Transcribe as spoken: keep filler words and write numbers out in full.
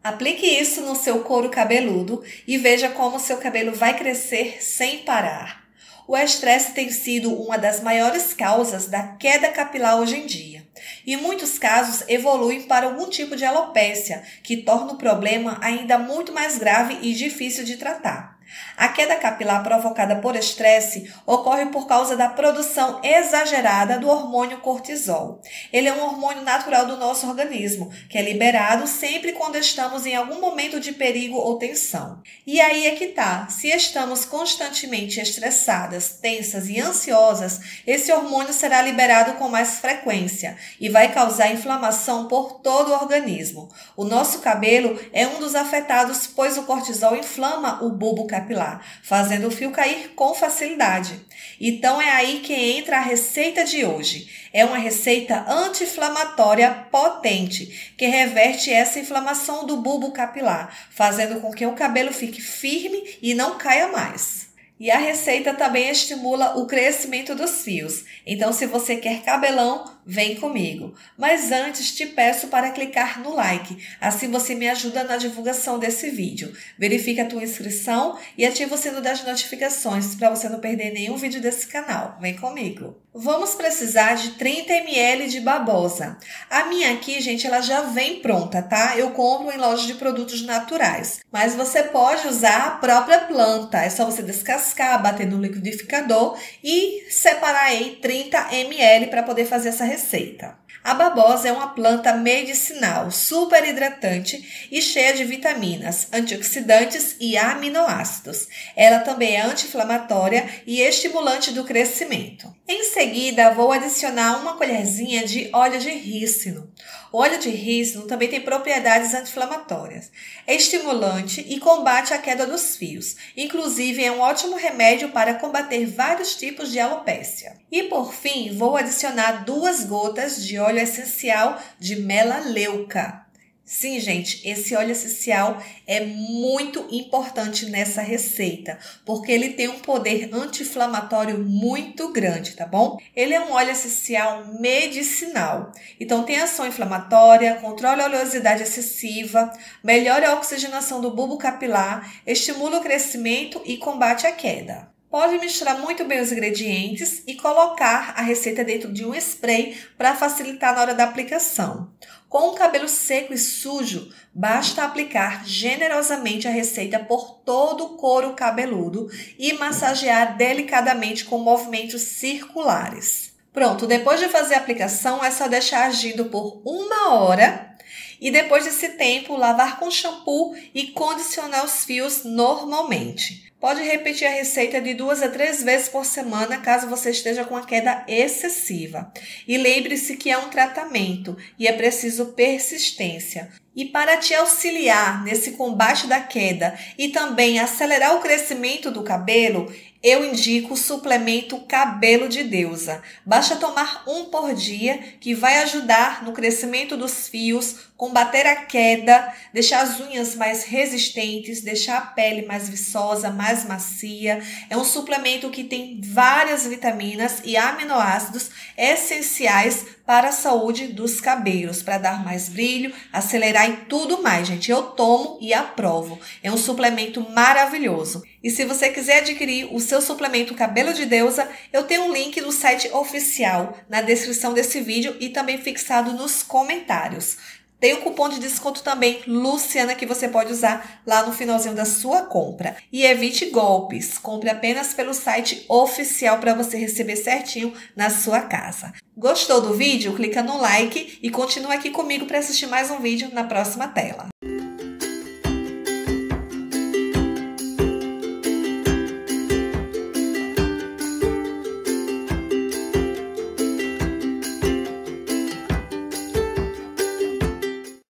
Aplique isso no seu couro cabeludo e veja como seu cabelo vai crescer sem parar. O estresse tem sido uma das maiores causas da queda capilar hoje em dia. E em muitos casos evoluem para algum tipo de alopécia, que torna o problema ainda muito mais grave e difícil de tratar. A queda capilar provocada por estresse ocorre por causa da produção exagerada do hormônio cortisol. Ele é um hormônio natural do nosso organismo, que é liberado sempre quando estamos em algum momento de perigo ou tensão. E aí é que tá, se estamos constantemente estressadas, tensas e ansiosas, esse hormônio será liberado com mais frequência e vai causar inflamação por todo o organismo. O nosso cabelo é um dos afetados, pois o cortisol inflama o bulbo capilar. capilar, fazendo o fio cair com facilidade. Então é aí que entra a receita de hoje. É uma receita anti-inflamatória potente, que reverte essa inflamação do bulbo capilar, fazendo com que o cabelo fique firme e não caia mais. E a receita também estimula o crescimento dos fios. Então, se você quer cabelão, vem comigo. Mas antes, te peço para clicar no like. Assim você me ajuda na divulgação desse vídeo. Verifique a tua inscrição e ativa o sino das notificações para você não perder nenhum vídeo desse canal. Vem comigo. Vamos precisar de trinta mililitros de babosa. A minha aqui, gente, ela já vem pronta, tá? Eu compro em lojas de produtos naturais. Mas você pode usar a própria planta. É só você descascar, bater no liquidificador e separar aí trinta mililitros para poder fazer essa receita. A babosa é uma planta medicinal, super hidratante e cheia de vitaminas, antioxidantes e aminoácidos. Ela também é anti-inflamatória e estimulante do crescimento. Em seguida, vou adicionar uma colherzinha de óleo de rícino. O óleo de rícino também tem propriedades anti-inflamatórias. É estimulante e combate a queda dos fios. Inclusive, é um ótimo remédio para combater vários tipos de alopécia. E por fim, vou adicionar duas gotas de óleo essencial de melaleuca. Sim, gente, esse óleo essencial é muito importante nessa receita, porque ele tem um poder anti-inflamatório muito grande, tá bom? Ele é um óleo essencial medicinal, então tem ação inflamatória, controla a oleosidade excessiva, melhora a oxigenação do bulbo capilar, estimula o crescimento e combate a queda. Pode misturar muito bem os ingredientes e colocar a receita dentro de um spray para facilitar na hora da aplicação. Com o cabelo seco e sujo, basta aplicar generosamente a receita por todo o couro cabeludo e massagear delicadamente com movimentos circulares. Pronto, depois de fazer a aplicação, é só deixar agindo por uma hora e depois desse tempo, lavar com shampoo e condicionar os fios normalmente. Pode repetir a receita de duas a três vezes por semana, caso você esteja com a queda excessiva. E lembre-se que é um tratamento e é preciso persistência. E para te auxiliar nesse combate da queda e também acelerar o crescimento do cabelo, eu indico o suplemento Cabelo de Deusa. Basta tomar um por dia, que vai ajudar no crescimento dos fios, combater a queda, deixar as unhas mais resistentes, deixar a pele mais viçosa, mais macia. É um suplemento que tem várias vitaminas e aminoácidos essenciais para a saúde dos cabelos, para dar mais brilho, acelerar e tudo mais, gente. Eu tomo e aprovo. É um suplemento maravilhoso. E se você quiser adquirir o seu suplemento Cabelo de Deusa, eu tenho um link no site oficial na descrição desse vídeo e também fixado nos comentários. Tem o cupom de desconto também, Luciana, que você pode usar lá no finalzinho da sua compra. E evite golpes. Compre apenas pelo site oficial para você receber certinho na sua casa. Gostou do vídeo? Clica no like e continua aqui comigo para assistir mais um vídeo na próxima tela.